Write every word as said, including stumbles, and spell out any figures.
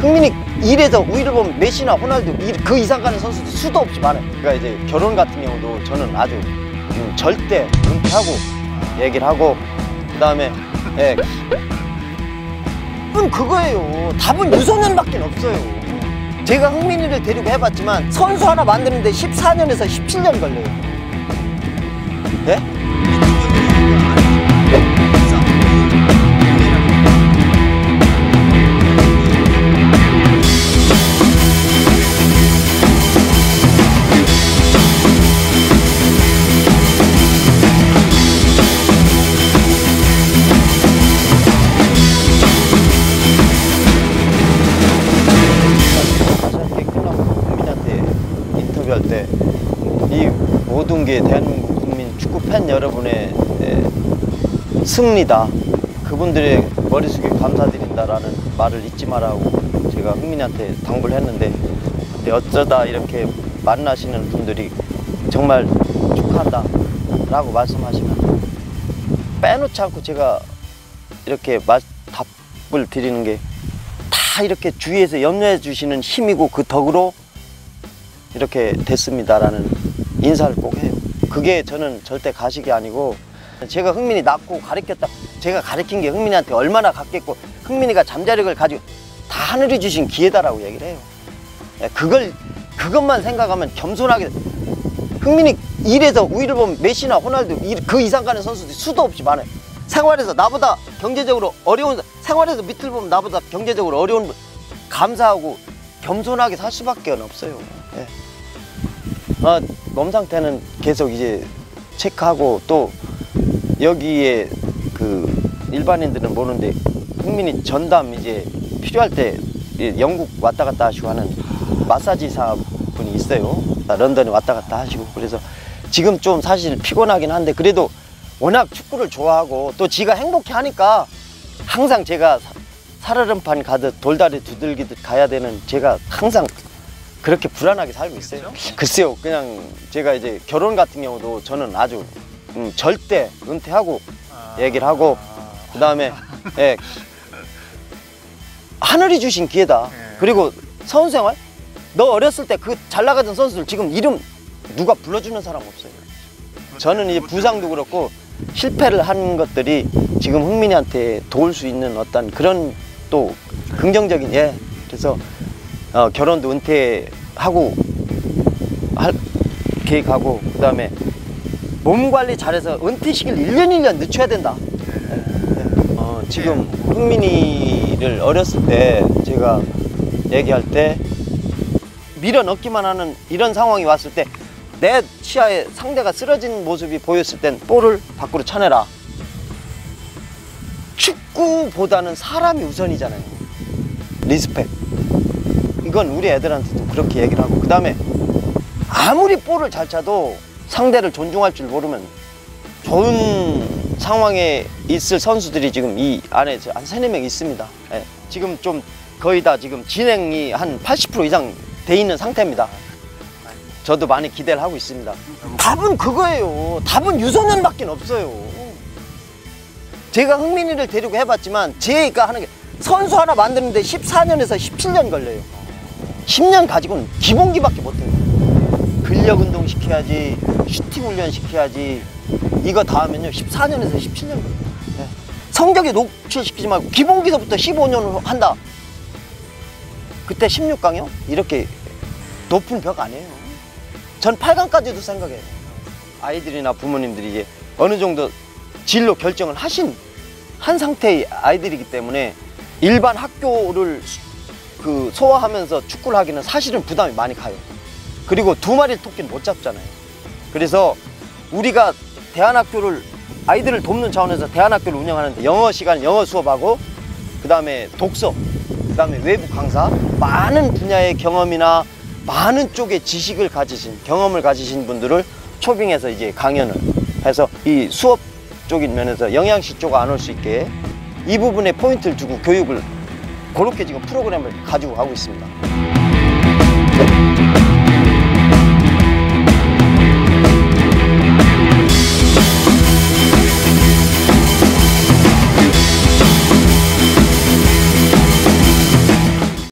흥민이 일에서 우위를 보면 메시나 호날두 그 이상 가는 선수도 수도 없이 많아요. 그러니까 이제 결혼 같은 경우도 저는 아주 음, 절대 은퇴하고 얘기를 하고 그 다음에 예. 답은 그거예요. 답은 유소년밖에 없어요. 제가 흥민이를 데리고 해봤지만 선수 하나 만드는데 십사 년에서 십칠 년 걸려요. 네? 할 때 이 모든 게 대한민국 국민 축구 팬 여러분의 승리다. 그분들의 머릿속에 감사드린다라는 말을 잊지 말라고 제가 흥민이한테 당부를 했는데 근데 어쩌다 이렇게 만나시는 분들이 정말 축하한다 라고 말씀하시면 빼놓지 않고 제가 이렇게 답을 드리는 게 다 이렇게 주위에서 염려해 주시는 힘이고 그 덕으로 이렇게 됐습니다라는 인사를 꼭 해요. 그게 저는 절대 가식이 아니고 제가 흥민이 낳고 가르쳤다. 제가 가르친 게 흥민이한테 얼마나 갔겠고 흥민이가 잠자력을 가지고 다 하늘이 주신 기회다라고 얘기를 해요. 그걸 그것만 생각하면 겸손하게 흥민이 일에서 우위를 보면 메시나 호날두 그 이상 가는 선수들이 수도 없이 많아요. 생활에서 나보다 경제적으로 어려운 생활에서 밑을 보면 나보다 경제적으로 어려운 분 감사하고 겸손하게 살 수밖에 없어요. 예. 아, 몸 상태는 계속 이제 체크하고 또 여기에 그 일반인들은 모르는데 흥민이 전담 이제 필요할 때 영국 왔다 갔다 하시고 하는 마사지사 분이 있어요. 런던에 왔다 갔다 하시고 그래서 지금 좀 사실 피곤하긴 한데 그래도 워낙 축구를 좋아하고 또 지가 행복해 하니까 항상 제가 살얼음판 가듯 돌다리 두들기듯 가야 되는 제가 항상 그렇게 불안하게 살고 있어요. 그렇죠? 글쎄요, 그냥 제가 이제 결혼 같은 경우도 저는 아주 음, 절대 은퇴하고 아... 얘기를 하고 그 다음에 예, 하늘이 주신 기회다. 예. 그리고 선수생활 너 어렸을 때 그 잘 나가던 선수들 지금 이름 누가 불러주는 사람 없어요. 저는 이제 부상도 그렇고 실패를 한 것들이 지금 흥민이한테 도울 수 있는 어떤 그런 또 긍정적인 예 그래서 어, 결혼도 은퇴하고 할 계획하고 그 다음에 몸 관리 잘해서 은퇴 시기를 일 년 일 년 늦춰야 된다. 예, 예. 어, 지금 흥민이를 어렸을 때 제가 얘기할 때 밀어 넣기만 하는 이런 상황이 왔을 때 내 시야에 상대가 쓰러진 모습이 보였을 땐 볼을 밖으로 쳐내라. 축구보다는 사람이 우선이잖아요. 리스펙. 이건 우리 애들한테도 그렇게 얘기를 하고 그 다음에 아무리 볼을 잘 차도 상대를 존중할 줄 모르면 좋은 상황에 있을 선수들이 지금 이 안에 한 세네 명 있습니다. 예. 지금 좀 거의 다 지금 진행이 한 팔십 퍼센트 이상 돼 있는 상태입니다. 저도 많이 기대를 하고 있습니다. 답은 그거예요. 답은 유소년밖에 없어요. 제가 흥민이를 데리고 해봤지만 제가 하는 게 선수 하나 만드는데 십사 년에서 십칠 년 걸려요. 십 년 가지고는 기본기밖에 못해요. 근력 운동 시켜야지, 슈팅 훈련 시켜야지. 이거 다 하면요 십사 년에서 십칠 년 걸려요. 네. 성적에 노출시키지 말고 기본기서부터 십오 년을 한다. 그때 십육 강이요? 이렇게 높은 벽 아니에요. 전 팔 강까지도 생각해요. 아이들이나 부모님들이 이제 어느 정도 진로 결정을 하신 한 상태의 아이들이기 때문에 일반 학교를 그 소화하면서 축구를 하기는 사실은 부담이 많이 가요. 그리고 두 마리 토끼는 못 잡잖아요. 그래서 우리가 대안학교를 아이들을 돕는 차원에서 대안학교를 운영하는데 영어 시간 영어 수업하고 그 다음에 독서 그 다음에 외부 강사 많은 분야의 경험이나 많은 쪽의 지식을 가지신 경험을 가지신 분들을 초빙해서 이제 강연을 해서 이 수업적인 면에서 영양시 쪽 안 올 수 있게 이 부분에 포인트를 두고 교육을 그렇게 지금 프로그램을 가지고 가고 있습니다.